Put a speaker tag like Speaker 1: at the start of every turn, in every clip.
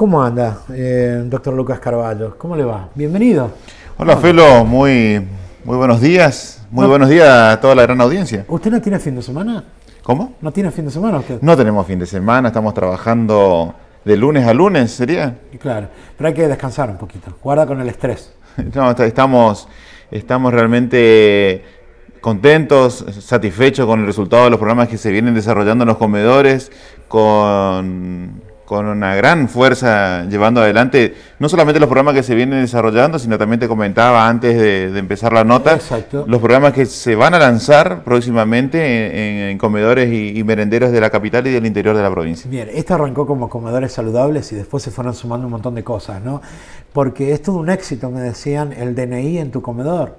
Speaker 1: ¿Cómo anda, doctor Lucas Carballo? ¿Cómo le va? Bienvenido.
Speaker 2: Hola, Felo, muy buenos días. Muy buenos días a toda la gran audiencia.
Speaker 1: ¿Usted no tiene fin de semana?
Speaker 2: ¿Cómo?
Speaker 1: ¿No tiene fin de semana usted?
Speaker 2: No tenemos fin de semana, estamos trabajando de lunes a lunes, ¿sería?
Speaker 1: Claro, pero hay que descansar un poquito. Guarda con el estrés.
Speaker 2: No, estamos realmente contentos, satisfechos con el resultado de los programas que se vienen desarrollando en los comedores, con una gran fuerza llevando adelante no solamente los programas que se vienen desarrollando, sino también te comentaba antes de empezar la nota,
Speaker 1: Exacto.
Speaker 2: Los programas que se van a lanzar próximamente en comedores y merenderos de la capital y del interior de la provincia.
Speaker 1: Bien, esto arrancó como comedores saludables y después se fueron sumando un montón de cosas, ¿no? Porque es todo un éxito, me decían, el DNI en tu comedor.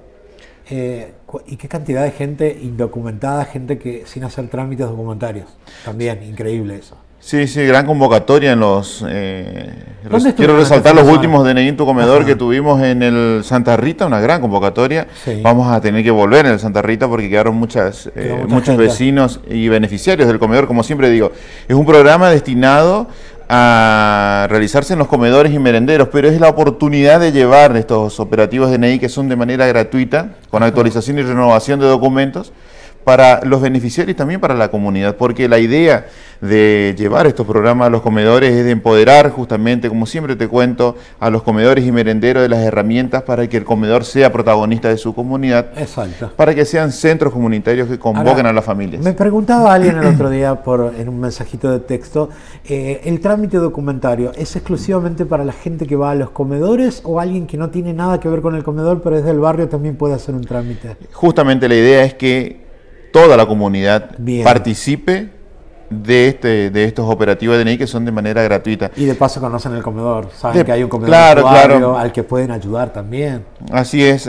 Speaker 1: Y qué cantidad de gente indocumentada, gente que sin hacer trámites documentarios. También, increíble eso.
Speaker 2: Sí, gran convocatoria en los... quiero resaltar los últimos DNI en tu comedor. Ajá. Que tuvimos en el Santa Rita, una gran convocatoria. Sí. Vamos a tener que volver en el Santa Rita porque quedaron muchos vecinos y beneficiarios del comedor. Como siempre digo, es un programa destinado a realizarse en los comedores y merenderos, pero es la oportunidad de llevar estos operativos DNI que son de manera gratuita, con actualización y renovación de documentos, para los beneficiarios y también para la comunidad, porque la idea de llevar estos programas a los comedores es de empoderar justamente, como siempre te cuento, a los comedores y merenderos de las herramientas para que el comedor sea protagonista de su comunidad.
Speaker 1: Exacto. Para
Speaker 2: que sean centros comunitarios que convoquen a las familias.
Speaker 1: Me preguntaba alguien el otro día en un mensajito de texto, ¿el trámite documentario es exclusivamente para la gente que va a los comedores o alguien que no tiene nada que ver con el comedor pero es del barrio también puede hacer un trámite?
Speaker 2: Justamente la idea es que toda la comunidad participe de estos operativos de DNI que son de manera gratuita.
Speaker 1: Y de paso conocen el comedor, saben que hay un comedor claro, al que pueden ayudar también.
Speaker 2: Así es,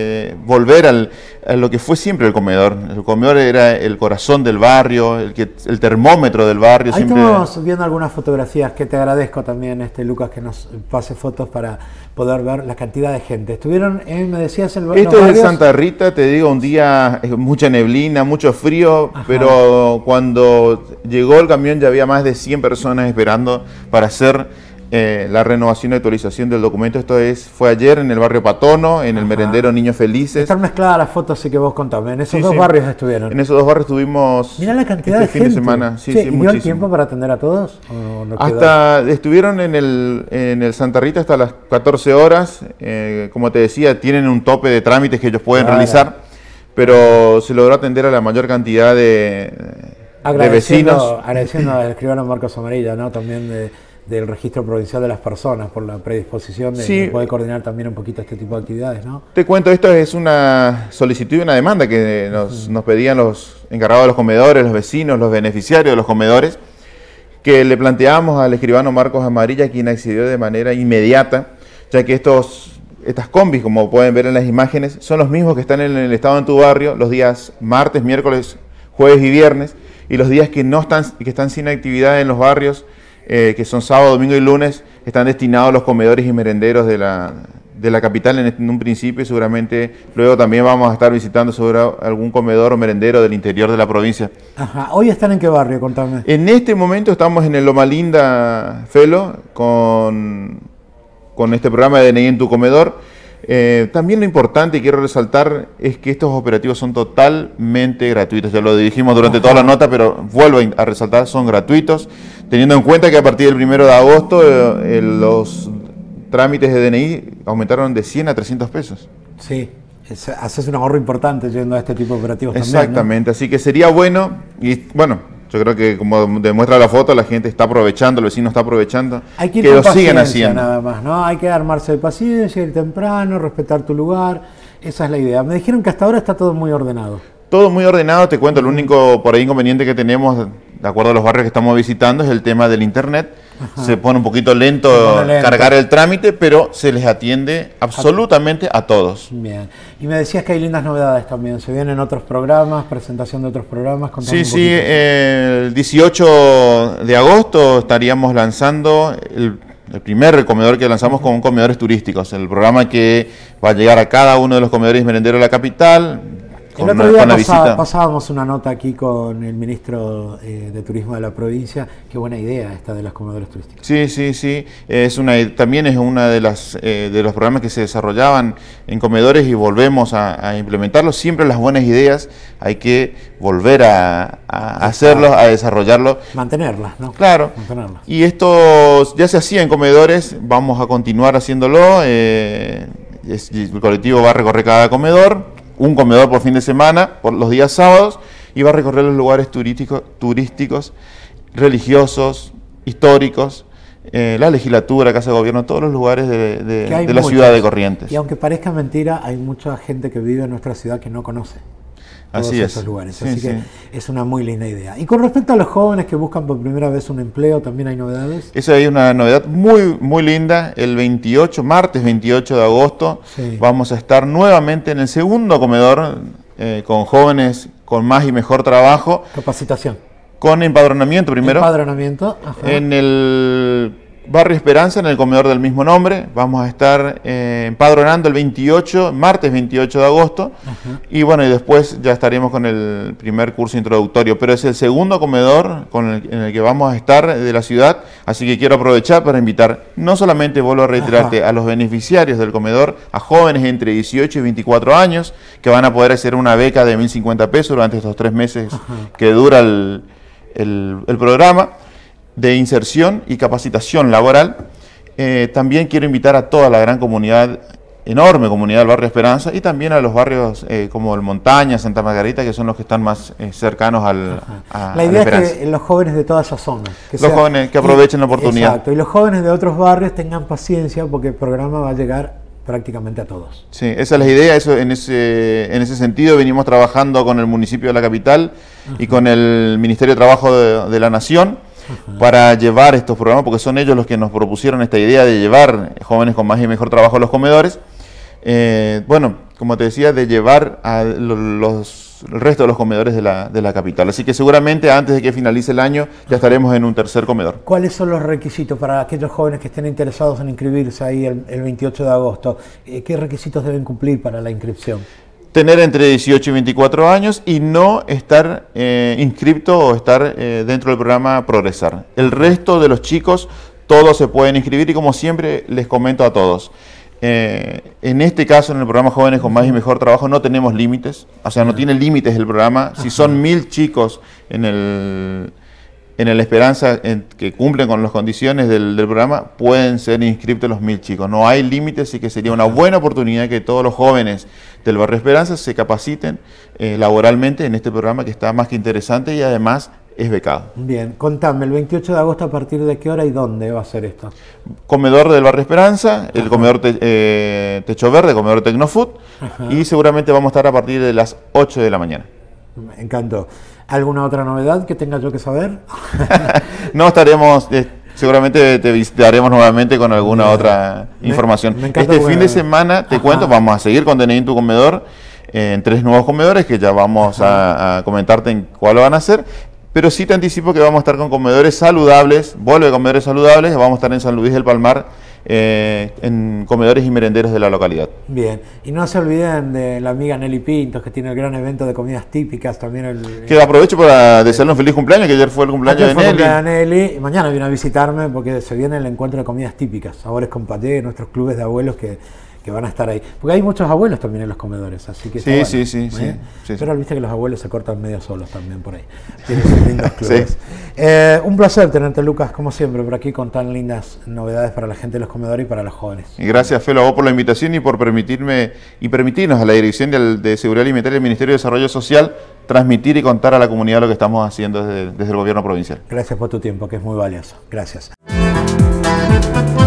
Speaker 2: volver a lo que fue siempre el comedor. El comedor era el corazón del barrio, el termómetro del barrio.
Speaker 1: Ahí estamos viendo algunas fotografías que te agradezco también, Lucas, que nos pase fotos para poder ver la cantidad de gente. Estuvieron, me decías, en el
Speaker 2: Esto es de Santa Rita, te digo, un día, mucha neblina, mucho frío. Ajá. Pero cuando llegó el camión ya había más de 100 personas esperando para hacer la renovación y actualización del documento. Esto fue ayer en el barrio Patono, en el merendero Niños Felices.
Speaker 1: Están mezcladas las fotos, así que vos contame. En esos dos barrios estuvieron.
Speaker 2: En esos dos barrios estuvimos.
Speaker 1: Mirá la cantidad de
Speaker 2: fin
Speaker 1: gente.
Speaker 2: De semana.
Speaker 1: ¿Y dio el tiempo para atender a todos? ¿O no
Speaker 2: estuvieron en el Santa Rita hasta las 14 horas. Como te decía, tienen un tope de trámites que ellos pueden realizar, pero se logró atender a la mayor cantidad de vecinos.
Speaker 1: Agradeciendo al escribano Marcos Amarilla, ¿no? También del Registro Provincial de las Personas por la predisposición de poder coordinar también un poquito este tipo de actividades, ¿no?
Speaker 2: Te cuento, esto es una solicitud y una demanda que nos pedían los encargados de los comedores, los vecinos, los beneficiarios de los comedores, que le planteamos al escribano Marcos Amarilla, quien accedió de manera inmediata, ya que estas combis, como pueden ver en las imágenes, son los mismos que están en el estado en tu barrio los días martes, miércoles, jueves y viernes, y los días que están sin actividad en los barrios, que son sábado, domingo y lunes, están destinados a los comedores y merenderos de la capital en un principio, y seguramente luego también vamos a estar visitando sobre algún comedor o merendero del interior de la provincia.
Speaker 1: Ajá. ¿Hoy están en qué barrio? Contame.
Speaker 2: En este momento estamos en el Loma Linda, Felo, con este programa de DNI en tu comedor. También lo importante y quiero resaltar es que estos operativos son totalmente gratuitos. Ya lo dijimos durante toda la nota, pero vuelvo a resaltar, son gratuitos, teniendo en cuenta que a partir del 1 de agosto los trámites de DNI aumentaron de 100 a 300 pesos.
Speaker 1: Sí, haces un ahorro importante yendo a este tipo de operativos.
Speaker 2: Exactamente,
Speaker 1: también, ¿no?
Speaker 2: Así que sería bueno, y bueno, yo creo que como demuestra la foto, la gente está aprovechando, el vecino está aprovechando,
Speaker 1: hay que
Speaker 2: lo sigan haciendo.
Speaker 1: Nada más, ¿no? Hay que armarse de paciencia, ir temprano, respetar tu lugar, esa es la idea. Me dijeron que hasta ahora está todo muy ordenado.
Speaker 2: Todo muy ordenado, te cuento, el único por ahí inconveniente que tenemos, de acuerdo a los barrios que estamos visitando, es el tema del internet. Ajá. Se pone un poquito lento cargar el trámite, pero se les atiende absolutamente a todos.
Speaker 1: Bien. Y me decías que hay lindas novedades también. Se vienen otros programas, presentación de otros programas.
Speaker 2: Sí, el 18 de agosto estaríamos lanzando el primer comedor que lanzamos con comedores turísticos. El programa que va a llegar a cada uno de los comedores merenderos de la capital,
Speaker 1: El otro día pasábamos una nota aquí con el ministro de Turismo de la provincia. Qué buena idea esta de los comedores turísticos.
Speaker 2: Sí. También es una de los programas que se desarrollaban en comedores y volvemos a implementarlos. Siempre las buenas ideas hay que volver a hacerlos, a desarrollarlos.
Speaker 1: Mantenerlas, ¿no?
Speaker 2: Claro.
Speaker 1: Mantenerlas.
Speaker 2: Y esto ya se hacía en comedores, vamos a continuar haciéndolo. El colectivo va a recorrer cada comedor. Un comedor por fin de semana, por los días sábados, y va a recorrer los lugares turísticos, religiosos, históricos, la legislatura, Casa de Gobierno, todos los lugares de la ciudad de Corrientes.
Speaker 1: Y aunque parezca mentira, hay mucha gente que vive en nuestra ciudad que no conoce todos esos lugares. Así que es una muy linda idea. Y con respecto a los jóvenes que buscan por primera vez un empleo, ¿también hay novedades?
Speaker 2: Esa es una novedad muy linda. El martes 28 de agosto, vamos a estar nuevamente en el segundo comedor con jóvenes con más y mejor trabajo.
Speaker 1: Capacitación.
Speaker 2: Con empadronamiento primero.
Speaker 1: Empadronamiento. Ajá.
Speaker 2: En el Barrio Esperanza, en el comedor del mismo nombre. Vamos a estar empadronando el martes 28 de agosto. Ajá. Y bueno, y después ya estaremos con el primer curso introductorio. Pero es el segundo comedor en el que vamos a estar de la ciudad. Así que quiero aprovechar para invitar, no solamente, vuelvo a reiterarte, a los beneficiarios del comedor, a jóvenes entre 18 y 24 años, que van a poder hacer una beca de 1.050 pesos durante estos 3 meses que dura el programa de inserción y capacitación laboral. También quiero invitar a toda la gran comunidad, enorme comunidad del barrio Esperanza, y también a los barrios como el Montaña, Santa Margarita, que son los que están más cercanos a
Speaker 1: la idea es que los jóvenes de toda esa zona,
Speaker 2: jóvenes que aprovechen la oportunidad.
Speaker 1: Exacto, y los jóvenes de otros barrios tengan paciencia, porque el programa va a llegar prácticamente a todos.
Speaker 2: Sí, esa es la idea. En ese sentido venimos trabajando con el municipio de la capital y con el Ministerio de Trabajo de la Nación para llevar estos programas, porque son ellos los que nos propusieron esta idea de llevar jóvenes con más y mejor trabajo a los comedores. Bueno, como te decía, de llevar a el resto de los comedores de la capital. Así que seguramente antes de que finalice el año ya estaremos en un tercer comedor.
Speaker 1: ¿Cuáles son los requisitos para aquellos jóvenes que estén interesados en inscribirse ahí el 28 de agosto? ¿Qué requisitos deben cumplir para la inscripción?
Speaker 2: Tener entre 18 y 24 años y no estar inscripto o estar dentro del programa Progresar. El resto de los chicos, todos se pueden inscribir, y como siempre les comento a todos, en este caso, en el programa Jóvenes con Más y Mejor Trabajo, no tenemos límites, o sea, no tiene límites el programa. Si son 1.000 chicos en el Esperanza que cumplen con las condiciones del programa, pueden ser inscritos los 1.000 chicos. No hay límites, así que sería una buena oportunidad que todos los jóvenes del barrio Esperanza se capaciten laboralmente en este programa, que está más que interesante y además es becado.
Speaker 1: Bien, contame, el 28 de agosto, ¿a partir de qué hora y dónde va a ser esto?
Speaker 2: Comedor del barrio Esperanza, el comedor Techo Verde, comedor Tecnofood, y seguramente vamos a estar a partir de las 8 de la mañana.
Speaker 1: Me encantó. ¿Alguna otra novedad que tenga yo que saber?
Speaker 2: No, estaremos, seguramente te visitaremos nuevamente con alguna otra información. Este fin de semana, te cuento, vamos a seguir con DNI en tu comedor, en 3 nuevos comedores que ya vamos a comentarte en cuál van a ser. Pero sí te anticipo que vamos a estar con comedores saludables, vuelve comedores saludables, vamos a estar en San Luis del Palmar, en comedores y merenderos de la localidad.
Speaker 1: Bien, y no se olviden de la amiga Nelly Pintos, que tiene el gran evento de comidas típicas también.
Speaker 2: Que aprovecho para desearle un feliz cumpleaños, que ayer fue el cumpleaños de
Speaker 1: Nelly. Y mañana viene a visitarme porque se viene el encuentro de comidas típicas, sabores con paté, nuestros clubes de abuelos que van a estar ahí. Porque hay muchos abuelos también en los comedores, así que
Speaker 2: sí.
Speaker 1: Pero viste que los abuelos se cortan medio solos también por ahí. Tienen sus lindos clubes. Un placer tenerte, Lucas, como siempre, por aquí con tan lindas novedades para la gente de los comedores y para los jóvenes.
Speaker 2: Y gracias, Felo, a vos por la invitación y por permitirnos a la Dirección de Seguridad Alimentaria del Ministerio de Desarrollo Social transmitir y contar a la comunidad lo que estamos haciendo desde el gobierno provincial.
Speaker 1: Gracias por tu tiempo, que es muy valioso. Gracias.